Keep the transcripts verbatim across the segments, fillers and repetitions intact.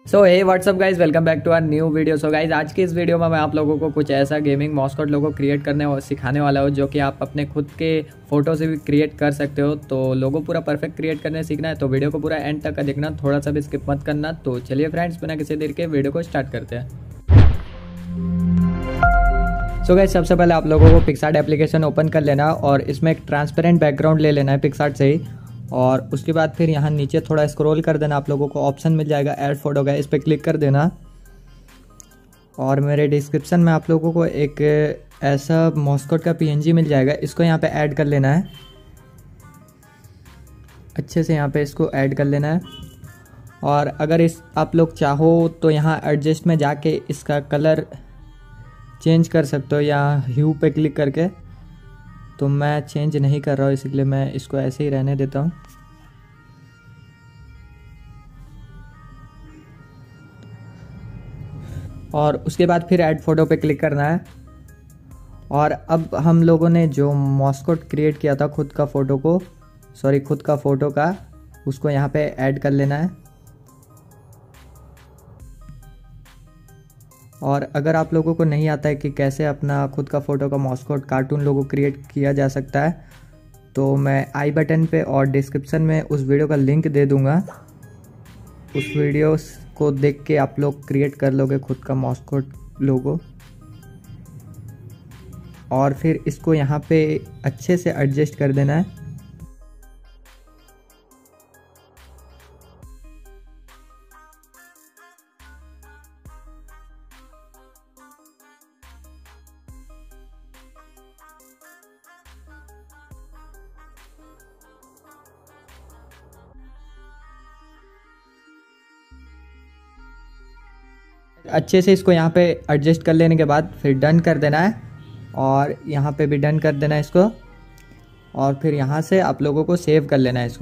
So hey what's up guys, welcome back to our new video. So guys, आज की इस video में मैं आप लोगों को कुछ ऐसा गेमिंग मॉस्कॉट लोगो क्रिएट करने और सिखाने वाला हूँ जो कि आप अपने खुद के फोटो से भी क्रिएट कर सकते हो। तो लोगो पूरा परफेक्ट क्रिएट करने सीखना है तो वीडियो को पूरा एंड तक का देखना, थोड़ा सा भी स्किप मत करना। तो चलिए फ्रेंड्स, बिना किसी देर के वीडियो को स्टार्ट करते हैं। सो गाइज, सबसे पहले आप लोगों को पिक्सार्ट एप्लीकेशन ओपन कर लेना और इसमें एक ट्रांसपेरेंट बैकग्राउंड ले लेना है पिक्सार्ट से ही। और उसके बाद फिर यहाँ नीचे थोड़ा स्क्रॉल कर देना, आप लोगों को ऑप्शन मिल जाएगा ऐड फोटो का, इस पर क्लिक कर देना। और मेरे डिस्क्रिप्शन में आप लोगों को एक ऐसा मॉस्कॉट का पीएनजी मिल जाएगा, इसको यहाँ पे ऐड कर लेना है। अच्छे से यहाँ पे इसको ऐड कर लेना है। और अगर इस आप लोग चाहो तो यहाँ एडजस्ट में जाके इसका कलर चेंज कर सकते हो या ह्यू पे क्लिक करके। तो मैं चेंज नहीं कर रहा हूँ, इसलिए मैं इसको ऐसे ही रहने देता हूँ। और उसके बाद फिर ऐड फोटो पे क्लिक करना है। और अब हम लोगों ने जो मॉस्कॉट क्रिएट किया था खुद का फ़ोटो को सॉरी खुद का फ़ोटो का उसको यहाँ पे ऐड कर लेना है। और अगर आप लोगों को नहीं आता है कि कैसे अपना खुद का फ़ोटो का मॉस्कॉट कार्टून लोगो क्रिएट किया जा सकता है, तो मैं आई बटन पे और डिस्क्रिप्शन में उस वीडियो का लिंक दे दूँगा। उस वीडियो को देख के आप लोग क्रिएट कर लोगे खुद का मॉस्कॉट लोगो। और फिर इसको यहाँ पे अच्छे से एडजस्ट कर देना है। अच्छे से इसको यहाँ पे एडजस्ट कर लेने के बाद फिर डन कर देना है। और यहाँ पे भी डन कर देना है इसको। और फिर यहाँ से आप लोगों को सेव कर लेना है इसको।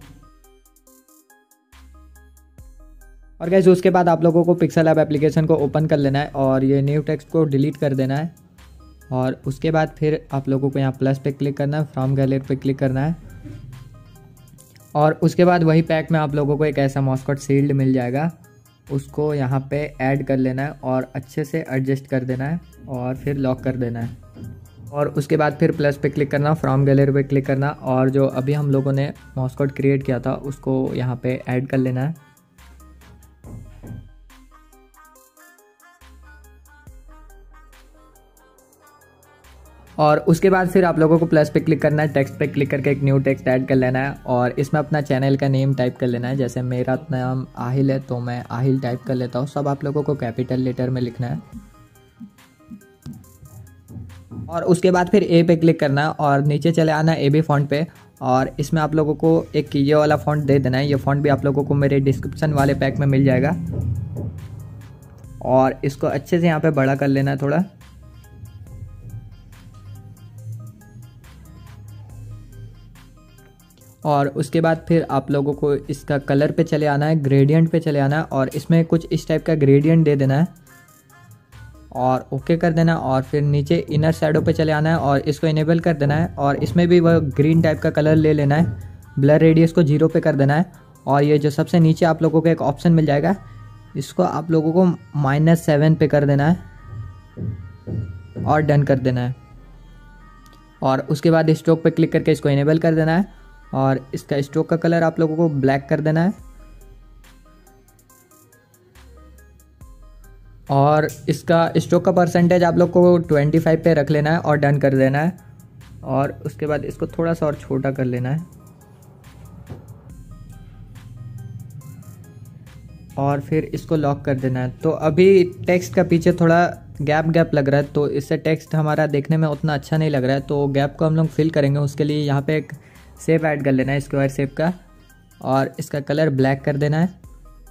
और गाइस, उसके बाद आप लोगों को पिक्सेल ऐप एप्लीकेशन को ओपन कर लेना है और ये न्यू टेक्स्ट को डिलीट कर देना है। और उसके बाद फिर आप लोगों को यहाँ प्लस पे क्लिक करना है, फ्रॉम गैलरी पे क्लिक करना है। और उसके बाद वही पैक में आप लोगों को एक ऐसा मॉस्कॉट शील्ड मिल जाएगा, उसको यहाँ पे ऐड कर लेना है और अच्छे से एडजस्ट कर देना है और फिर लॉक कर देना है। और उसके बाद फिर प्लस पे क्लिक करना, फ्रॉम गैलरी पे क्लिक करना और जो अभी हम लोगों ने मॉस्कॉट क्रिएट किया था उसको यहाँ पे ऐड कर लेना है। और उसके बाद फिर आप लोगों को प्लस पे क्लिक करना है, टेक्स्ट पे क्लिक करके एक न्यू टेक्स्ट ऐड कर लेना है। और इसमें अपना चैनल का नेम टाइप कर लेना है। जैसे मेरा नाम आहिल है तो मैं आहिल टाइप कर लेता हूँ। सब आप लोगों को कैपिटल लेटर में लिखना है। और उसके बाद फिर ए पे क्लिक करना है और नीचे चले आना है ए बी फॉन्ट पे। और इसमें आप लोगों को एक ये वाला फॉन्ट दे देना है। ये फॉन्ट भी आप लोगों को मेरे डिस्क्रिप्शन वाले पैक में मिल जाएगा। और इसको अच्छे से यहाँ पे बड़ा कर लेना है थोड़ा। और उसके बाद फिर आप लोगों को इसका कलर पे चले आना है, ग्रेडियंट पे चले आना है और इसमें कुछ इस टाइप का ग्रेडियंट दे देना है और ओके कर देना। और फिर नीचे इनर शैडो पे चले आना है और इसको इनेबल कर देना है। और इसमें भी वह ग्रीन टाइप का कलर ले लेना है। ब्लर रेडियस को जीरो पे कर देना है। और ये जो सबसे नीचे आप लोगों को एक ऑप्शन मिल जाएगा, इसको आप लोगों को माइनस सेवन पे कर देना है और डन कर देना है। और उसके बाद स्ट्रोक पे क्लिक करके इसको इनेबल कर देना है। और इसका स्ट्रोक का कलर आप लोगों को ब्लैक कर देना है। और इसका स्ट्रोक का परसेंटेज आप लोग को पच्चीस पे रख लेना है और डन कर देना है। और उसके बाद इसको थोड़ा सा और छोटा कर लेना है। और फिर इसको लॉक कर देना है। तो अभी टेक्स्ट का पीछे थोड़ा गैप गैप लग रहा है, तो इससे टेक्स्ट हमारा देखने में उतना अच्छा नहीं लग रहा है। तो गैप को हम लोग फिल करेंगे। उसके लिए यहाँ पे एक शेप ऐड कर लेना है, स्क्वायर शेप का। और इसका कलर ब्लैक कर देना है।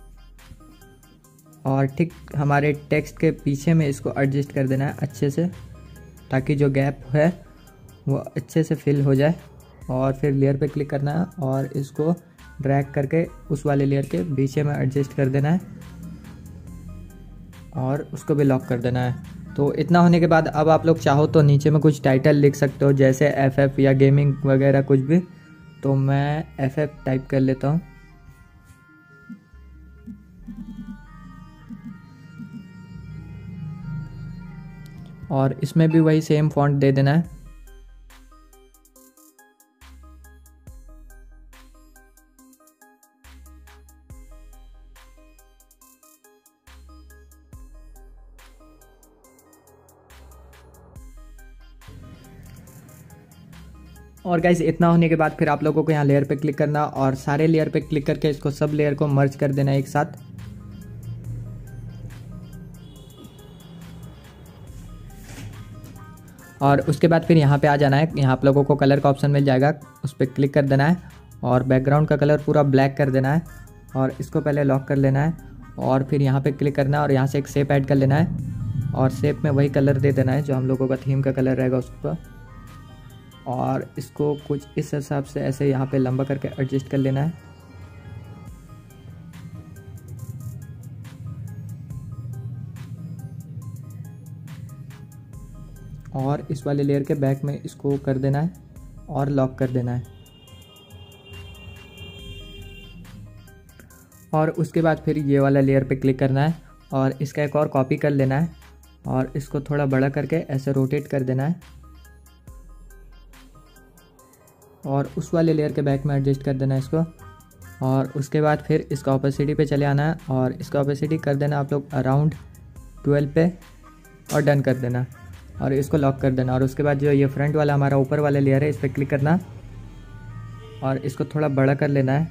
और ठीक हमारे टेक्स्ट के पीछे में इसको एडजस्ट कर देना है अच्छे से, ताकि जो गैप है वो अच्छे से फिल हो जाए। और फिर लेयर पे क्लिक करना है और इसको ड्रैग करके उस वाले लेयर के पीछे में एडजस्ट कर देना है और उसको भी लॉक कर देना है। तो इतना होने के बाद अब आप लोग चाहो तो नीचे में कुछ टाइटल लिख सकते हो, जैसे एफ एफ या गेमिंग वगैरह कुछ भी। तो मैं एफ एफ टाइप कर लेता हूँ। और इसमें भी वही सेम फॉन्ट दे देना है। और गाइज इतना होने के बाद फिर आप लोगों को यहाँ लेयर पे क्लिक करना और सारे लेयर पे क्लिक करके इसको सब लेयर को मर्ज कर देना एक साथ। और उसके बाद फिर यहाँ पे आ जाना है। यहाँ आप लोगों को कलर का ऑप्शन मिल जाएगा, उस पर क्लिक कर देना है और बैकग्राउंड का कलर पूरा ब्लैक कर देना है और इसको पहले लॉक कर लेना है। और फिर यहाँ पे क्लिक करना है और यहाँ से एक शेप ऐड कर लेना है और शेप में वही कलर दे देना है जो हम लोगों का थीम का कलर रहेगा उसको। और इसको कुछ इस हिसाब से ऐसे यहाँ पे लंबा करके एडजस्ट कर लेना है। और इस वाले लेयर के बैक में इसको कर देना है और लॉक कर देना है। और उसके बाद फिर ये वाला लेयर पे क्लिक करना है और इसका एक और कॉपी कर लेना है और इसको थोड़ा बड़ा करके ऐसे रोटेट कर देना है और उस वाले लेयर के बैक में एडजस्ट कर देना है इसको। और उसके बाद फिर इसका ऑपेसिटी पे चले आना है और इसका ऑपेसिटी कर देना आप लोग अराउंड ट्वेल्व पे और डन कर देना और इसको लॉक कर देना। और उसके बाद जो ये फ्रंट वाला हमारा ऊपर वाला लेयर है इस पर क्लिक करना और इसको थोड़ा बड़ा कर लेना है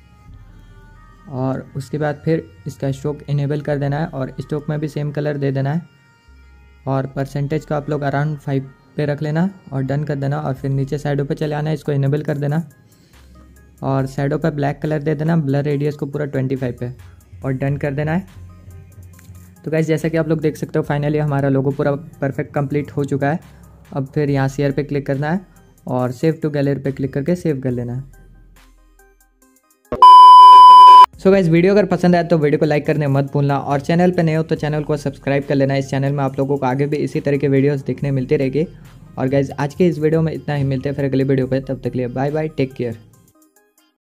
और उसके बाद फिर इसका स्ट्रोक इनेबल कर देना है और स्ट्रोक में भी सेम कलर दे देना है और परसेंटेज का आप लोग अराउंड फाइव पे रख लेना और डन कर देना। और फिर नीचे साइडों पे चले आना है, इसको इनेबल कर देना और साइडों पे ब्लैक कलर दे देना, ब्लर रेडियस को पूरा ट्वेंटी फाइव पे और डन कर देना है। तो गाइस जैसा कि आप लोग देख सकते हो फाइनली हमारा लोगो पूरा परफेक्ट कंप्लीट हो चुका है। अब फिर यहाँ शेयर पे क्लिक करना है और सेव टू गैलरी पे क्लिक करके सेव कर लेना है। सो so गाइस वीडियो अगर पसंद आए तो वीडियो को लाइक करने मत भूलना और चैनल पे नए हो तो चैनल को सब्सक्राइब कर लेना। इस चैनल में आप लोगों को आगे भी इसी तरह के वीडियोस देखने मिलती रहेगी। और गाइस आज के इस वीडियो में इतना ही, मिलते हैं फिर अगले वीडियो पे, तब तक के लिए बाय बाय, टेक केयर।